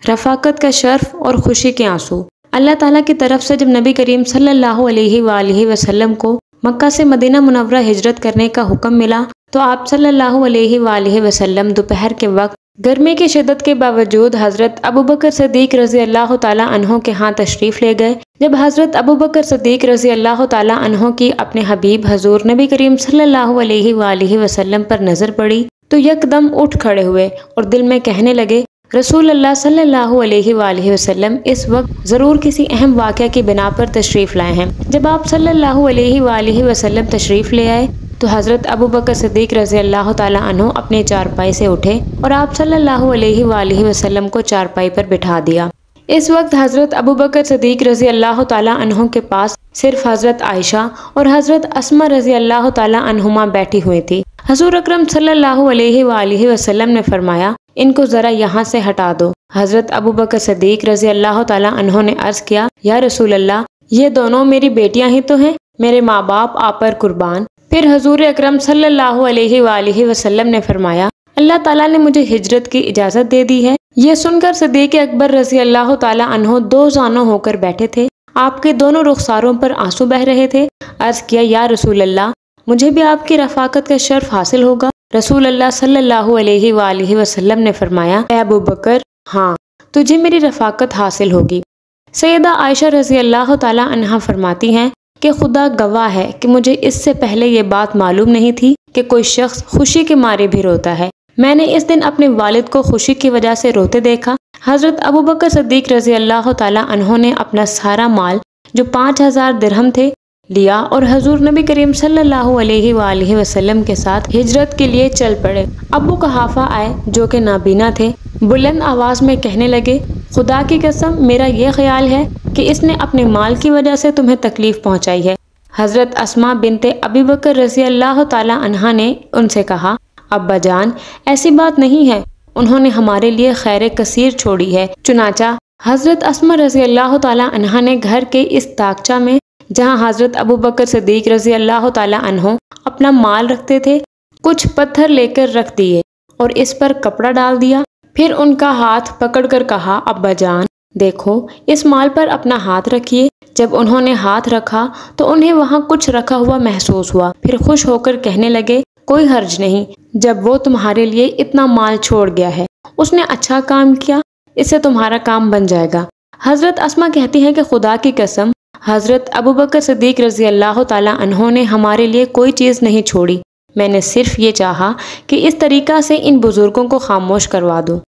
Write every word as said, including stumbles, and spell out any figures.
रफ़ाकत का शर्फ और खुशी के आंसू। अल्लाह ताला की तरफ से जब नबी करीम सल्लल्लाहु अलैहि वसल्लम को मक्का से मदीना मुनव्वरा हिजरत करने का हुक्म मिला तो आप सल्लल्लाहु अलैहि वसल्लम दोपहर के वक्त गर्मी की शिद्दत के बावजूद हज़रत अबू बकर सिद्दीक़ रज़ी अल्लाह ताला अन्हो के यहाँ तशरीफ़ ले गए। जब हज़रत अबू बकर सिद्दीक़ रज़ी अल्लाह ताला अन्हो की अपने हबीब हजूर नबी करीम सल्लल्लाहु अलैहि वसल्लम पर नज़र पड़ी तो यकदम उठ खड़े हुए और दिल में कहने लगे, रसूल अल्लाह सल्लल्लाहु अलैहि वसल्लम इस वक्त ज़रूर किसी अहम वाक़या की बिना पर तशरीफ़ लाए हैं। जब आप सल्लल्लाहु अलैहि वसल्लम तशरीफ़ ले आए तो हज़रत अबू बकर सिद्दीक़ रज़ी अल्लाह ताला अन्हो अपने चारपाई से उठे और आप सल्लल्लाहु अलैहि वसल्लम को चारपाई पर बिठा दिया। इस वक्त हज़रत अबू बकर सिद्दीक़ रज़ी अल्लाह ताला अन्हो के पास सिर्फ हज़रत आयशा और हज़रत अस्मा रज़ी अल्लाह ताला अन्हुमा बैठी हुई थी। हज़ूर अकरम सल्लल्लाहु अलैहि वसल्लम ने फरमाया, इनको ज़रा यहाँ से हटा दो। हज़रत अबू बकर सिद्दीक़ रज़ी अल्लाह ताला अन्हो ने अर्ज़ किया, या रसूल अल्लाह, ये दोनों मेरी बेटियां ही तो हैं, मेरे माँ बाप आप पर कुर्बान। फिर हज़ूर अकरम सल्लल्लाहु अलैहि वसल्लम ने फरमाया, अल्लाह ताला ने मुझे हिजरत की इजाज़त दे दी है। ये सुनकर सिद्दीक़ अकबर रज़ी अल्लाह ताला अन्हो दो जानो होकर बैठे थे। आपके दोनों रुखसारों पर आंसू बह रहे थे। अर्ज़ किया, या रसूल अल्लाह, मुझे भी आपकी रफ़ाकत का शर्फ हासिल होगा। रसूल अल्लाह सल्लल्लाहु अलैहि वसल्लम ने फरमाया, ए अबू बकर, हाँ, तुझे मेरी रफ़ाकत हासिल होगी। सैयदा आयशा रज़ी अल्लाह ताला अन्हा फरमाती हैं कि खुदा गवाह है कि मुझे इससे पहले ये बात मालूम नहीं थी कि कोई शख्स खुशी के मारे भी रोता है। मैंने इस दिन अपने वालिद को खुशी की वजह से रोते देखा। हज़रत अबू बकर सिद्दीक़ रज़ी अल्लाह ताला अन्हो ने अपना सारा माल जो पाँच हजार दिरहम थे लिया और हजूर नबी करीम सल्लल्लाहु अलैहि वसल्लम के साथ हिजरत के लिए चल पड़े। अबू कहाफा आए जो कि नाबीना थे, बुलंद आवाज़ में कहने लगे, खुदा की कसम, मेरा ये ख्याल है कि इसने अपने माल की वजह से तुम्हें तकलीफ़ पहुंचाई है। हज़रत अस्मा बिनते अबी बकर रज़ी अल्लाह ताला अन्हा ने उनसे कहा, अब्बा जान, ऐसी बात नहीं है, उन्होंने हमारे लिए खैर कसीर छोड़ी है। चुनाचा हज़रत अस्मा रज़ी अल्लाह ताला अन्हा ने घर के इस ताकचा में जहाँ हज़रत अबू बकर सिद्दीक़ रज़ी अल्लाह ताला अन्हो अपना माल रखते थे, कुछ पत्थर लेकर रख दिए और इस पर कपड़ा डाल दिया। फिर उनका हाथ पकड़कर कहा, अब्बा जान, देखो, इस माल पर अपना हाथ रखिए। जब उन्होंने हाथ रखा तो उन्हें वहाँ कुछ रखा हुआ महसूस हुआ। फिर खुश होकर कहने लगे, कोई हर्ज नहीं, जब वो तुम्हारे लिए इतना माल छोड़ गया है, उसने अच्छा काम किया, इससे तुम्हारा काम बन जाएगा। हज़रत अस्मा कहती हैं कि खुदा की कसम, हज़रत अबू बकर सिद्दीक़ रज़ी अल्लाह ताला अन्हो ने हमारे लिए कोई चीज़ नहीं छोड़ी। मैंने सिर्फ ये चाहा कि इस तरीक़ा से इन बुज़ुर्गों को खामोश करवा दूँ।